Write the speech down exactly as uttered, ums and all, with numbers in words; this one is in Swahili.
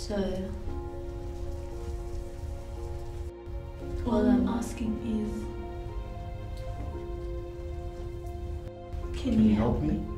So, all I'm asking is, can, Can you you help help me? me?